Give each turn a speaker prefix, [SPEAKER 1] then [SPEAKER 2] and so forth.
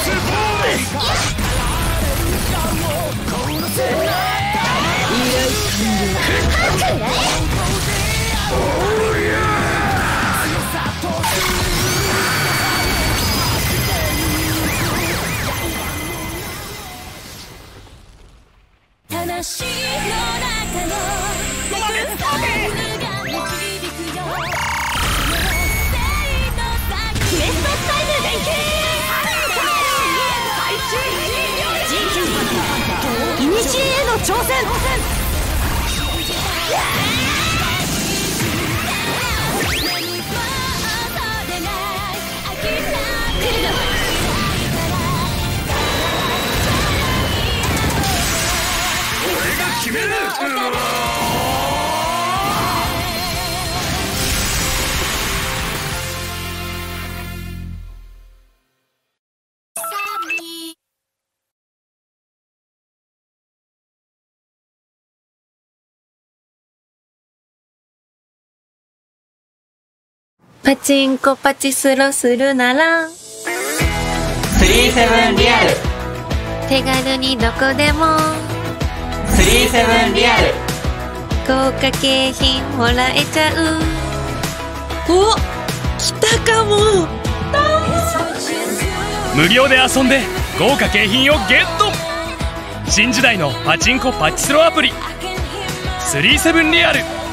[SPEAKER 1] 話の中のクエストタイム連携いにしえへの挑戦。
[SPEAKER 2] 俺が決める。
[SPEAKER 3] パチンコパチスロするなら
[SPEAKER 4] 37リアル。
[SPEAKER 3] 手軽にどこでも
[SPEAKER 4] 37リアル。
[SPEAKER 3] 豪華景品もらえちゃう。お、来たかも。
[SPEAKER 5] 無料で遊んで豪華景品をゲット。新時代のパチンコパチスロアプリ37リアル。